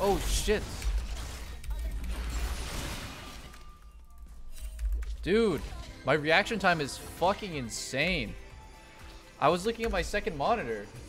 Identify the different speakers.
Speaker 1: Oh shit. Dude, my reaction time is fucking insane. I was looking at my second monitor.